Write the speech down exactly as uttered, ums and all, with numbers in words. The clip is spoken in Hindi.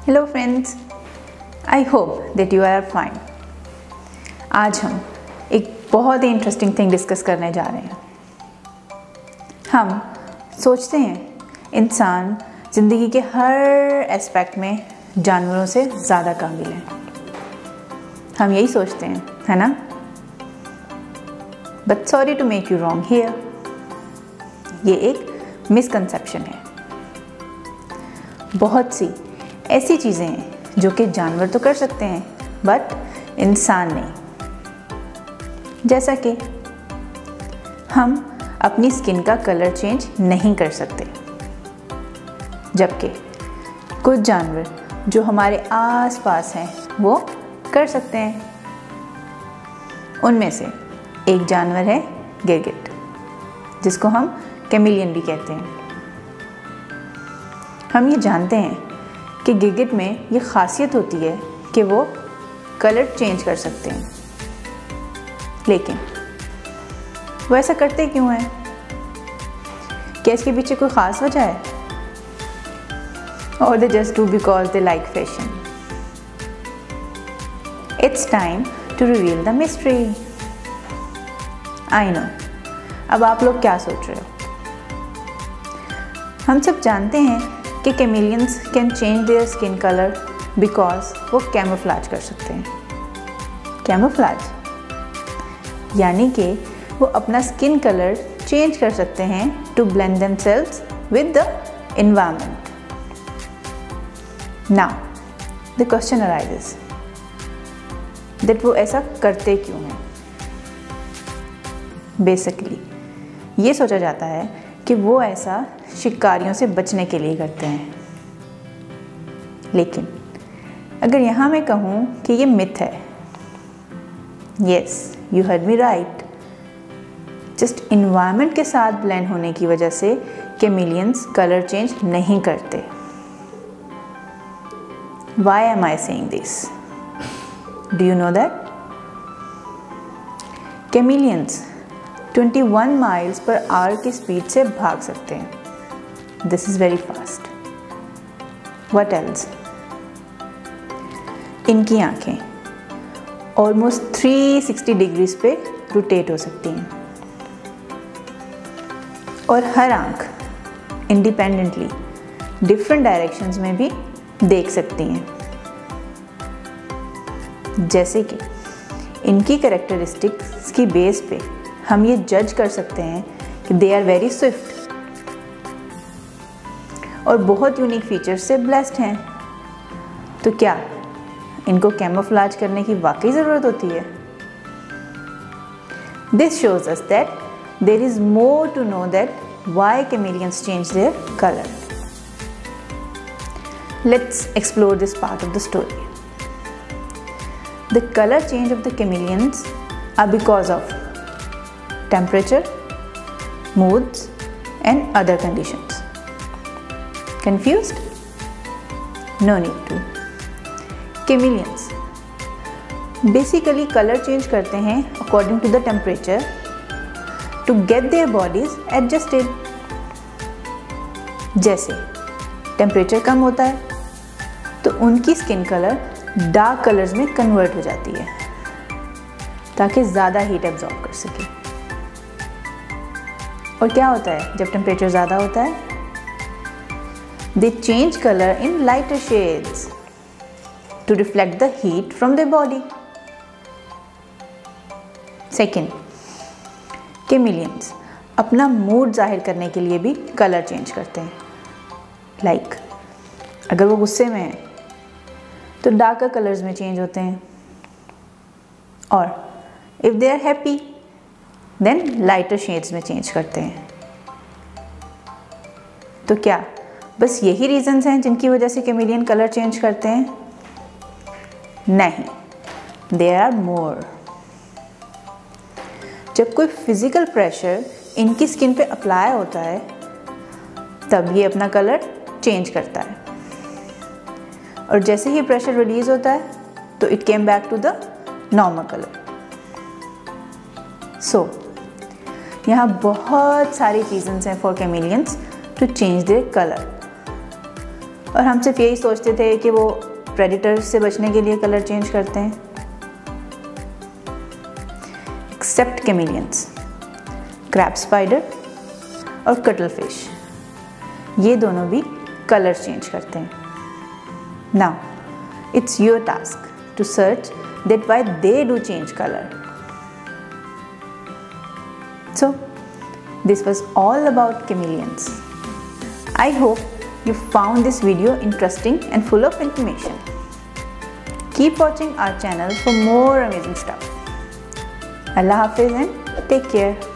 Hello friends, I hope that you are fine. आज हम एक बहुत ही इंटरेस्टिंग थिंग डिस्कस करने जा रहे हैं। हम सोचते हैं इंसान ज़िंदगी के हर एस्पेक्ट में जानवरों से ज़्यादा काबिल है। हम यही सोचते हैं, है ना? But sorry to make you wrong here. ये एक मिसकंसेप्शन है। बहुत सी ऐसी चीज़ें हैं जो कि जानवर तो कर सकते हैं बट इंसान नहीं। जैसा कि हम अपनी स्किन का कलर चेंज नहीं कर सकते, जबकि कुछ जानवर जो हमारे आसपास हैं वो कर सकते हैं। उनमें से एक जानवर है गिरगिट, जिसको हम कैमिलियन भी कहते हैं। हम ये जानते हैं कि गिरगिट में ये खासियत होती है कि वो कलर चेंज कर सकते हैं, लेकिन वो ऐसा करते क्यों हैं? क्या इसके पीछे कोई ख़ास वजह है, और they just do because they like fashion? It's time to reveal the mystery. I know, अब आप लोग क्या सोच रहे हो? हम सब जानते हैं कि chameleons can change their skin colour because वो कैमोफ्लेज कर सकते हैं। कैमोफ्लेज यानी कि वो अपना स्किन कलर चेंज कर सकते हैं to blend themselves with the environment. Now the question arises that वो ऐसा करते क्यों हैं। बेसिकली ये सोचा जाता है कि वो ऐसा शिकारियों से बचने के लिए करते हैं, लेकिन अगर यहाँ मैं कहूँ कि ये मिथ है, yes you heard me right. Just environment के साथ ब्लेंड होने की वजह से कैमिलियंस कलर चेंज नहीं करते। Why am I saying this? Do you know that chameleons इक्कीस माइल्स पर आवर की स्पीड से भाग सकते हैं। This is very fast. What else? इनकी आँखें ऑलमोस्ट तीन सौ साठ डिग्रीज पे रोटेट हो सकती हैं, और हर आँख इंडिपेंडेंटली डिफरेंट डायरेक्शंस में भी देख सकती हैं। जैसे कि इनकी कैरेक्टरिस्टिक्स की बेस पे हम ये जज कर सकते हैं कि दे आर वेरी स्विफ्ट और बहुत यूनिक फीचर्स से ब्लेस्ड हैं। तो क्या इनको कैमोफ्लेज करने की वाकई ज़रूरत होती है? This shows us that there is more to know that why chameleons change their colour. Let's explore this part of the story. The colour change of the chameleons are because of temperature, moods and other conditions. Confused? No need to. Chameleons basically color change करते हैं according to the temperature to get their bodies adjusted. जैसे temperature कम होता है तो उनकी skin color dark colors में convert हो जाती है ताकि ज़्यादा heat absorb कर सके। और क्या होता है जब टेम्परेचर ज़्यादा होता है? They change colour in lighter shades to reflect the heat from the body. Second, chameleons अपना मूड जाहिर करने के लिए भी कलर चेंज करते हैं। लाइक like, अगर वो गुस्से में है तो डार्कर कलर्स में चेंज होते हैं, और if they are happy then lighter shades में चेंज करते हैं। तो क्या बस यही रीजंस हैं जिनकी वजह से कैमिलियन कलर चेंज करते हैं? नहीं, देयर आर मोर। जब कोई फिजिकल प्रेशर इनकी स्किन पे अप्लाई होता है तब ये अपना कलर चेंज करता है, और जैसे ही प्रेशर रिलीज होता है तो it came back to the normal colour. So यहाँ बहुत सारी रीजंस हैं for chameleons to change their colour. और हम सिर्फ यही सोचते थे कि वो प्रेडिटर्स से बचने के लिए कलर चेंज करते हैं। एक्सेप्ट कैमेलियंस, क्रैब स्पाइडर और कटल फिश, ये दोनों भी कलर चेंज करते हैं। Now it's your task to search that why they do change colour. So this was all about chameleons. I hope you found this video interesting and full of information. Keep watching our channel for more amazing stuff. Allah Hafiz and take care.